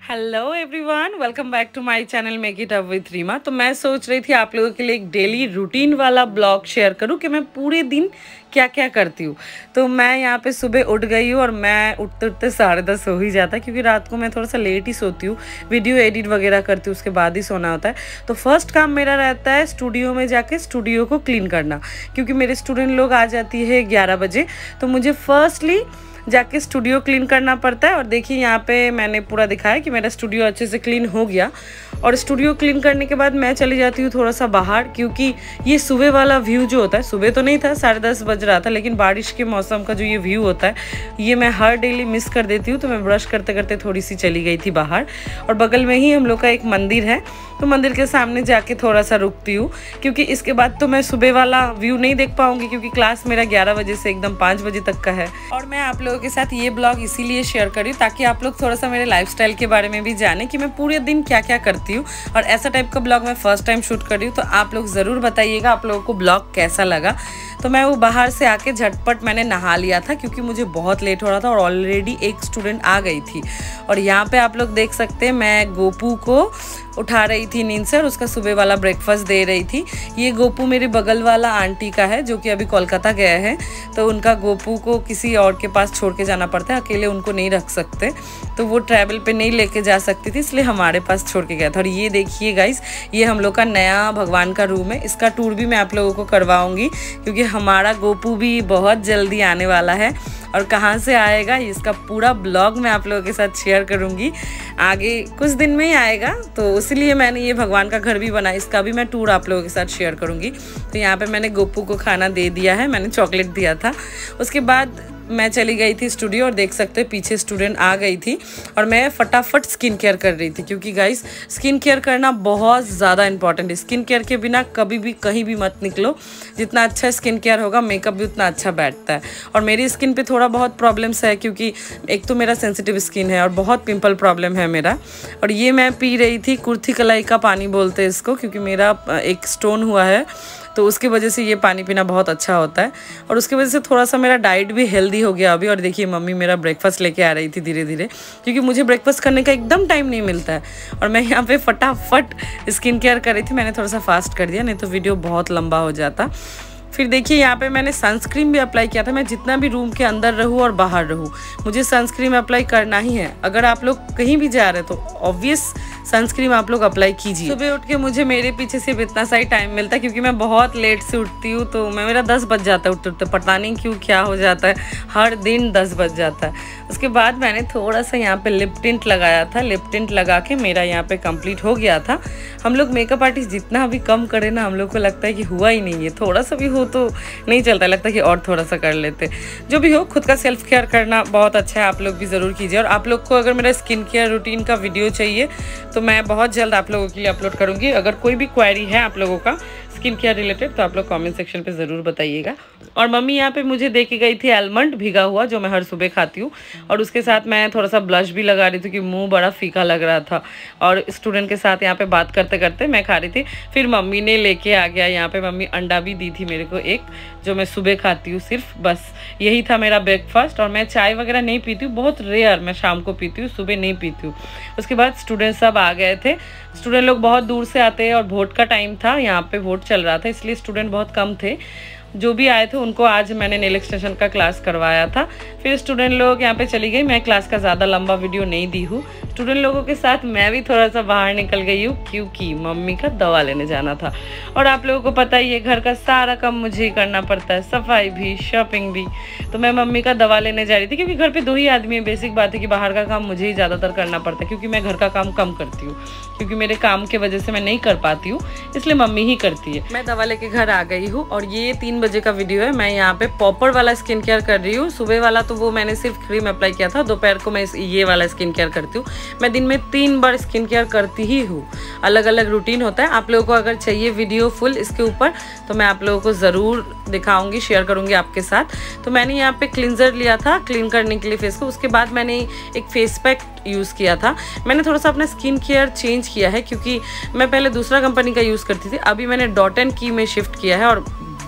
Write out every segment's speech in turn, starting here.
Hello everyone, welcome back to my channel make it up with Reema. तो मैं सोच रही थी आप लोगों के लिए एक डेली रूटीन वाला ब्लॉग शेयर करूं कि मैं पूरे दिन क्या क्या करती हूँ। तो मैं यहाँ पे सुबह उठ गई हूँ और मैं उठते उठते 10:30 हो ही जाता है, क्योंकि रात को मैं थोड़ा सा लेट ही सोती हूँ, वीडियो एडिट वगैरह करती हूँ, उसके बाद ही सोना होता है। तो फर्स्ट काम मेरा रहता है स्टूडियो में जाके स्टूडियो को क्लीन करना, क्योंकि मेरे स्टूडेंट लोग आ जाती है 11 बजे। तो मुझे फर्स्टली जाके स्टूडियो क्लीन करना पड़ता है। और देखिए यहाँ पे मैंने पूरा दिखाया कि मेरा स्टूडियो अच्छे से क्लीन हो गया। और स्टूडियो क्लीन करने के बाद मैं चली जाती हूँ थोड़ा सा बाहर, क्योंकि ये सुबह वाला व्यू जो होता है, सुबह तो नहीं था, 10:30 बज रहा था, लेकिन बारिश के मौसम का जो ये व्यू होता है ये मैं हर डेली मिस कर देती हूँ। तो मैं ब्रश करते करते थोड़ी सी चली गई थी बाहर, और बगल में ही हम लोग का एक मंदिर है, तो मंदिर के सामने जाके थोड़ा सा रुकती हूँ, क्योंकि इसके बाद तो मैं सुबह वाला व्यू नहीं देख पाऊंगी, क्योंकि क्लास मेरा 11 बजे से एकदम 5 बजे तक का है। और मैं आप लोगों के साथ ये ब्लॉग इसीलिए शेयर करी ताकि आप लोग थोड़ा सा मेरे लाइफस्टाइल के बारे में भी जाने कि मैं पूरे दिन क्या क्या करती हूँ। और ऐसा टाइप का ब्लॉग मैं फर्स्ट टाइम शूट कर रही हूँ, तो आप लोग ज़रूर बताइएगा आप लोगों को ब्लॉग कैसा लगा। तो मैं वो बाहर से आके झटपट मैंने नहा लिया था, क्योंकि मुझे बहुत लेट हो रहा था और ऑलरेडी एक स्टूडेंट आ गई थी। और यहाँ पे आप लोग देख सकते हैं मैं गोपू को उठा रही थी नींद से और उसका सुबह वाला ब्रेकफास्ट दे रही थी। ये गोपू मेरे बगल वाला आंटी का है, जो कि अभी कोलकाता गया है, तो उनका गोपू को किसी और के पास छोड़ के जाना पड़ता है, अकेले उनको नहीं रख सकते, तो वो ट्रैवल पे नहीं लेके जा सकती थी, इसलिए हमारे पास छोड़ के गया था। और ये देखिए गाइस, ये हम लोग का नया भगवान का रूम है, इसका टूर भी मैं आप लोगों को करवाऊंगी, क्योंकि हमारा गोपू भी बहुत जल्दी आने वाला है। और कहाँ से आएगा इसका पूरा ब्लॉग मैं आप लोगों के साथ शेयर करूँगी, आगे कुछ दिन में ही आएगा, तो इसलिए मैंने ये भगवान का घर भी बनाया, इसका भी मैं टूर आप लोगों के साथ शेयर करूँगी। तो यहाँ पे मैंने गोपू को खाना दे दिया है, मैंने चॉकलेट दिया था। उसके बाद मैं चली गई थी स्टूडियो, और देख सकते हैं पीछे स्टूडेंट आ गई थी, और मैं फटाफट स्किन केयर कर रही थी, क्योंकि गाइस स्किन केयर करना बहुत ज़्यादा इंपॉर्टेंट है। स्किन केयर के बिना कभी भी कहीं भी मत निकलो, जितना अच्छा स्किन केयर होगा मेकअप भी उतना अच्छा बैठता है। और मेरी स्किन पे थोड़ा बहुत प्रॉब्लम्स है, क्योंकि एक तो मेरा सेंसिटिव स्किन है और बहुत पिंपल प्रॉब्लम है मेरा। और ये मैं पी रही थी कुर्थी कलाई का पानी बोलते हैं इसको, क्योंकि मेरा एक स्टोन हुआ है, तो उसकी वजह से ये पानी पीना बहुत अच्छा होता है। और उसकी वजह से थोड़ा सा मेरा डाइट भी हेल्दी हो गया अभी। और देखिए मम्मी मेरा ब्रेकफास्ट लेके आ रही थी धीरे धीरे, क्योंकि मुझे ब्रेकफास्ट करने का एकदम टाइम नहीं मिलता है। और मैं यहाँ पे फटाफट स्किन केयर कर रही थी, मैंने थोड़ा सा फास्ट कर दिया, नहीं तो वीडियो बहुत लंबा हो जाता। फिर देखिए यहाँ पे मैंने सनस्क्रीन भी अप्लाई किया था। मैं जितना भी रूम के अंदर रहूँ और बाहर रहूँ, मुझे सनस्क्रीन अप्लाई करना ही है। अगर आप लोग कहीं भी जा रहे हैं तो ऑब्वियस सनस्क्रीन आप लोग अप्लाई कीजिए। सुबह उठ के मुझे मेरे पीछे सिर्फ इतना सा ही टाइम मिलता है, क्योंकि मैं बहुत लेट से उठती हूँ, तो मेरा 10 बज जाता है उठते उठते, पता नहीं क्यों क्या हो जाता है, हर दिन 10 बज जाता है। उसके बाद मैंने थोड़ा सा यहाँ पे लिप टिंट लगाया था, लिप टिंट लगा के मेरा यहाँ पे कंप्लीट हो गया था। हम लोग मेकअप आर्टिस्ट जितना भी कम करें ना, हम लोग को लगता है कि हुआ ही नहीं है, थोड़ा सा भी हो तो नहीं चलता, लगता है कि और थोड़ा सा कर लेते। जो भी हो, खुद का सेल्फ केयर करना बहुत अच्छा है, आप लोग भी ज़रूर कीजिए। और आप लोग को अगर मेरा स्किन केयर रूटीन का वीडियो चाहिए तो मैं बहुत जल्द आप लोगों के लिए अपलोड करूँगी। अगर कोई भी क्वेरी है आप लोगों का स्किन केयर रिलेटेड, तो आप लोग कमेंट सेक्शन पे ज़रूर बताइएगा। और मम्मी यहाँ पे मुझे दे के गई थी आलमंड भिगा हुआ, जो मैं हर सुबह खाती हूँ, और उसके साथ मैं थोड़ा सा ब्लश भी लगा रही थी, क्योंकि मुंह बड़ा फीका लग रहा था। और स्टूडेंट के साथ यहाँ पे बात करते करते मैं खा रही थी। फिर मम्मी ने लेके आ गया यहाँ पे, मम्मी अंडा भी दी थी मेरे को एक, जो मैं सुबह खाती हूँ सिर्फ, बस यही था मेरा ब्रेकफास्ट। और मैं चाय वगैरह नहीं पीती हूँ, बहुत रेयर मैं शाम को पीती हूँ, सुबह नहीं पीती हूँ। उसके बाद स्टूडेंट सब आ गए थे, स्टूडेंट लोग बहुत दूर से आते हैं, और वोट का टाइम था, यहाँ पे वोट चल रहा था, इसलिए स्टूडेंट बहुत कम थे। जो भी आए थे उनको आज मैंने नेल एक्सटेंशन का क्लास करवाया था। फिर स्टूडेंट लोग यहाँ पे चली गई, मैं क्लास का ज़्यादा लंबा वीडियो नहीं दी हूँ। स्टूडेंट लोगों के साथ मैं भी थोड़ा सा बाहर निकल गई हूँ, क्योंकि मम्मी का दवा लेने जाना था। और आप लोगों को पता ही है, घर का सारा काम मुझे ही करना पड़ता है, सफाई भी, शॉपिंग भी। तो मैं मम्मी का दवा लेने जा रही थी, क्योंकि घर पे 2 ही आदमी है, बेसिक बात है कि बाहर का काम मुझे ही ज़्यादातर करना पड़ता है, क्योंकि मैं घर का काम कम करती हूँ, क्योंकि मेरे काम के वजह से मैं नहीं कर पाती हूँ, इसलिए मम्मी ही करती है। मैं दवा लेके घर आ गई हूँ, और ये 3 बजे का वीडियो है। मैं यहाँ पे पॉपर वाला स्किन केयर कर रही हूँ। सुबह वाला तो वो मैंने सिर्फ क्रीम अप्लाई किया था, दोपहर को मैं ये वाला स्किन केयर करती हूँ। मैं दिन में 3 बार स्किन केयर करती ही हूँ, अलग अलग रूटीन होता है। आप लोगों को अगर चाहिए वीडियो फुल इसके ऊपर, तो मैं आप लोगों को ज़रूर दिखाऊंगी, शेयर करूंगी आपके साथ। तो मैंने यहाँ पे क्लिनजर लिया था क्लीन करने के लिए फेस को, उसके बाद मैंने एक फेस पैक यूज़ किया था। मैंने थोड़ा सा अपना स्किन केयर चेंज किया है, क्योंकि मैं पहले दूसरा कंपनी का यूज़ करती थी, अभी मैंने डॉट एंड की में शिफ्ट किया है, और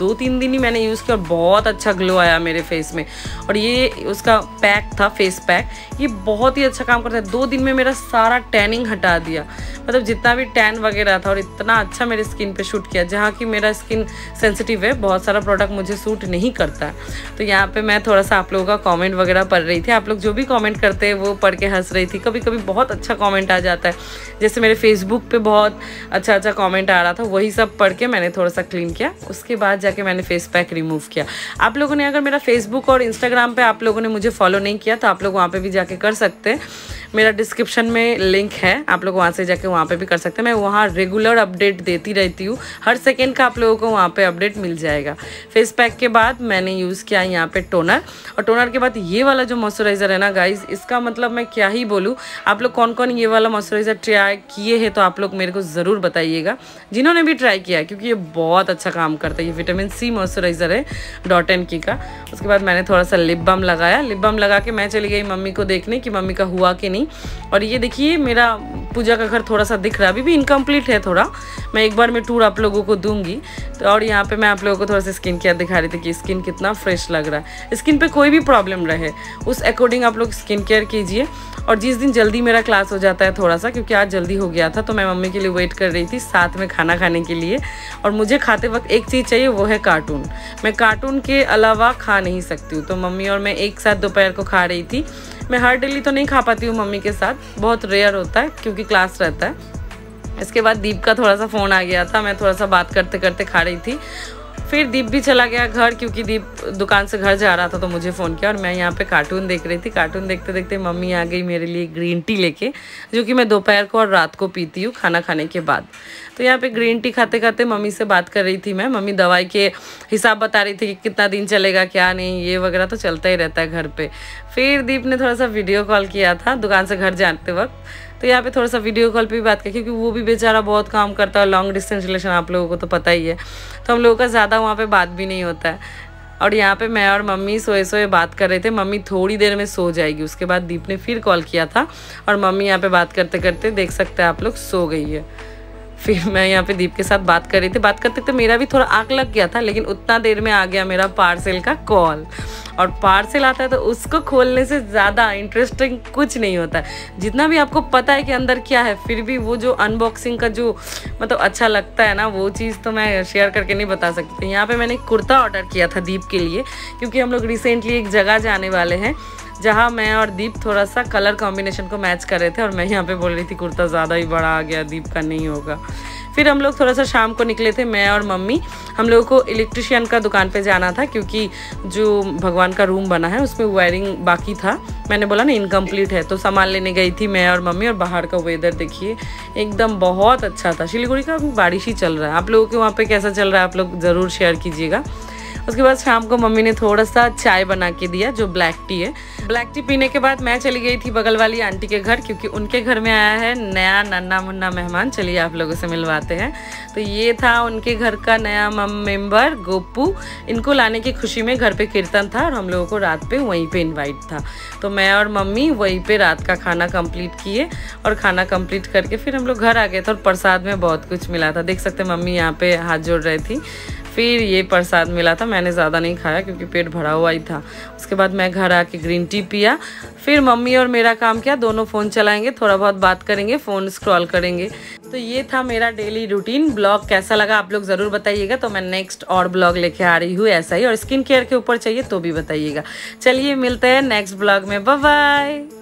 2-3 दिन ही मैंने यूज़ किया और बहुत अच्छा ग्लो आया मेरे फेस में। और ये उसका पैक था, फेस पैक, ये बहुत ही अच्छा काम करता है। 2 दिन में मेरा सारा टैनिंग हटा दिया, मतलब जितना भी टैन वगैरह था, और इतना अच्छा मेरे स्किन पे शूट किया। जहाँ की मेरा स्किन सेंसिटिव है, बहुत सारा प्रोडक्ट मुझे सूट नहीं करता है। तो यहाँ पे मैं थोड़ा सा आप लोगों का कमेंट वगैरह पढ़ रही थी। आप लोग जो भी कमेंट करते हैं वो पढ़ के हंस रही थी। कभी कभी बहुत अच्छा कमेंट आ जाता है, जैसे मेरे फेसबुक पे बहुत अच्छा अच्छा कमेंट आ रहा था, वही सब पढ़ के मैंने थोड़ा सा क्लीन किया। उसके बाद जाके मैंने फेस पैक रिमूव किया। आप लोगों ने अगर मेरा फेसबुक और इंस्टाग्राम पे आप लोगों ने मुझे फॉलो नहीं किया तो आप लोग वहाँ पे भी जाके कर सकते हैं। मेरा डिस्क्रिप्शन में लिंक है, आप लोग वहाँ से जाके वहाँ पे भी कर सकते हैं। मैं वहाँ रेगुलर अपडेट देती रहती हूँ, हर सेकेंड का आप लोगों को वहाँ पे अपडेट मिल जाएगा। फेस पैक के बाद मैंने यूज़ किया यहाँ पे टोनर, और टोनर के बाद ये वाला जो मॉइस्चराइज़र है ना गाइज, इसका मतलब मैं क्या ही बोलूँ। आप लोग कौन कौन ये वाला मॉइस्चराइज़र ट्राई किए हैं तो आप लोग मेरे को ज़रूर बताइएगा, जिन्होंने भी ट्राई किया है, क्योंकि ये बहुत अच्छा काम करता है। ये विटामिन सी मॉइस्चराइज़र है .N का। उसके बाद मैंने थोड़ा सा लिप बाम लगाया। लिप बाम लगा के मैं चली गई मम्मी को देखने कि मम्मी का हुआ कि नहीं। और ये देखिए मेरा पूजा का घर थोड़ा सा दिख रहा है, अभी भी इनकम्प्लीट है थोड़ा, मैं एक बार में टूर आप लोगों को दूंगी। तो और यहाँ पे मैं आप लोगों को थोड़ा सा स्किन केयर दिखा रही थी कि स्किन कितना फ्रेश लग रहा है। स्किन पे कोई भी प्रॉब्लम रहे उस अकॉर्डिंग आप लोग स्किन केयर कीजिए। और जिस दिन जल्दी मेरा क्लास हो जाता है थोड़ा सा, क्योंकि आज जल्दी हो गया था, तो मैं मम्मी के लिए वेट कर रही थी साथ में खाना खाने के लिए। और मुझे खाते वक्त एक चीज़ चाहिए, वो है कार्टून। मैं कार्टून के अलावा खा नहीं सकती हूँ। तो मम्मी और मैं एक साथ दोपहर को खा रही थी। मैं हर डेली तो नहीं खा पाती हूँ मम्मी के साथ, बहुत रेयर होता है क्योंकि क्लास रहता है। इसके बाद दीप का थोड़ा सा फ़ोन आ गया था, मैं थोड़ा सा बात करते करते खा रही थी। फिर दीप भी चला गया घर, क्योंकि दीप दुकान से घर जा रहा था, तो मुझे फ़ोन किया और मैं यहाँ पे कार्टून देख रही थी। कार्टून देखते देखते मम्मी आ गई मेरे लिए ग्रीन टी लेके, जो कि मैं दोपहर को और रात को पीती हूँ खाना खाने के बाद। तो यहाँ पे ग्रीन टी खाते खाते मम्मी से बात कर रही थी मैं। मम्मी दवाई के हिसाब बता रही थी कि कितना दिन चलेगा क्या नहीं, ये वगैरह तो चलता ही रहता है घर पे। फिर दीप ने थोड़ा सा वीडियो कॉल किया था दुकान से घर जाते वक्त, तो यहाँ पे थोड़ा सा वीडियो कॉल पे भी बात की, क्योंकि वो भी बेचारा बहुत काम करता है। लॉन्ग डिस्टेंस रिलेशन आप लोगों को तो पता ही है, तो हम लोगों का ज़्यादा वहाँ पे बात भी नहीं होता है। और यहाँ पे मैं और मम्मी सोए सोए बात कर रहे थे। मम्मी थोड़ी देर में सो जाएगी। उसके बाद दीप ने फिर कॉल किया था और मम्मी यहाँ पे बात करते करते देख सकते हैं आप लोग सो गई है। फिर मैं यहाँ पे दीप के साथ बात कर रही थी। बात करते तो मेरा भी थोड़ा आग लग गया था, लेकिन उतना देर में आ गया मेरा पार्सल का कॉल। और पार्सल आता है तो उसको खोलने से ज़्यादा इंटरेस्टिंग कुछ नहीं होता है। जितना भी आपको पता है कि अंदर क्या है, फिर भी वो जो अनबॉक्सिंग का जो मतलब अच्छा लगता है ना, वो चीज़ तो मैं शेयर करके नहीं बता सकती। यहाँ पे मैंने कुर्ता ऑर्डर किया था दीप के लिए, क्योंकि हम लोग रिसेंटली एक जगह जाने वाले हैं जहाँ मैं और दीप थोड़ा सा कलर कॉम्बिनेशन को मैच कर रहे थे। और मैं यहाँ पे बोल रही थी कुर्ता ज़्यादा ही बड़ा आ गया, दीप का नहीं होगा। फिर हम लोग थोड़ा सा शाम को निकले थे, मैं और मम्मी। हम लोगों को इलेक्ट्रिशियन का दुकान पे जाना था, क्योंकि जो भगवान का रूम बना है उसमें वायरिंग बाकी था। मैंने बोला ना इनकम्प्लीट है, तो सामान लेने गई थी मैं और मम्मी। और बाहर का वेदर देखिए एकदम बहुत अच्छा था। सिलीगुड़ी का बारिश ही चल रहा है। आप लोगों के वहाँ पे कैसा चल रहा है आप लोग ज़रूर शेयर कीजिएगा। उसके बाद शाम को मम्मी ने थोड़ा सा चाय बना के दिया, जो ब्लैक टी है। ब्लैक टी पीने के बाद मैं चली गई थी बगल वाली आंटी के घर, क्योंकि उनके घर में आया है नया नन्ना मुन्ना मेहमान। चलिए आप लोगों से मिलवाते हैं। तो ये था उनके घर का नया मेंबर गोपू। इनको लाने की खुशी में घर पे कीर्तन था और हम लोगों को रात पे वहीं पे इनवाइट था। तो मैं और मम्मी वहीं पे रात का खाना कंप्लीट किए, और खाना कंप्लीट करके फिर हम लोग घर आ गए थे। और प्रसाद में बहुत कुछ मिला था, देख सकते मम्मी यहाँ पे हाथ जोड़ रही थी। फिर ये प्रसाद मिला था, मैंने ज़्यादा नहीं खाया क्योंकि पेट भरा हुआ ही था। उसके बाद मैं घर आके ग्रीन टी पिया। फिर मम्मी और मेरा काम किया, दोनों फ़ोन चलाएंगे, थोड़ा बहुत बात करेंगे, फ़ोन स्क्रॉल करेंगे। तो ये था मेरा डेली रूटीन। ब्लॉग कैसा लगा आप लोग ज़रूर बताइएगा। तो मैं नेक्स्ट और ब्लॉग लेके आ रही हूँ ऐसा ही, और स्किन केयर के ऊपर चाहिए तो भी बताइएगा। चलिए मिलते हैं नेक्स्ट ब्लॉग में, बाय बाय।